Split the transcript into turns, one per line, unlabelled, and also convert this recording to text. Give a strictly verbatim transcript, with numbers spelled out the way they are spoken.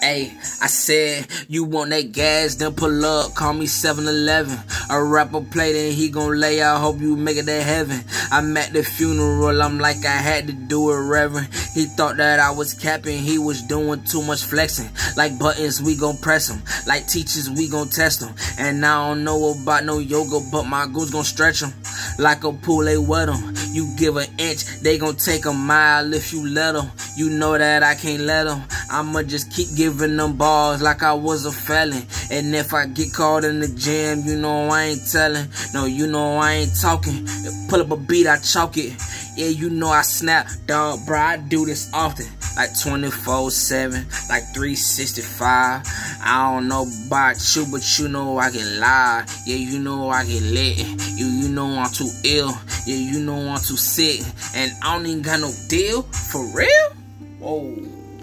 Hey, I said, you want that gas, then pull up, call me seven eleven. A rapper play, then he gon' lay out, hope you make it to heaven. I'm at the funeral, I'm like I had to do it, reverend. He thought that I was capping, he was doing too much flexing. Like buttons, we gon' press them. Like teachers, we gon' test them. And I don't know about no yoga, but my goons gon' stretch them. Like a pool, they wet them. You give an inch, they gon' take a mile if you let them. You know that I can't let them. I'ma just keep giving them balls like I was a felon. And if I get caught in the gym, you know I ain't telling. No, you know I ain't talking. Pull up a beat, I chalk it. Yeah, you know I snap, dog, bro, I do this often. Like twenty-four seven, like three sixty-five. I don't know about you, but you know I get live. Yeah, you know I get lit. You, you know I'm too ill. Yeah, you know I'm too sick. And I don't even got no deal. For real? Whoa.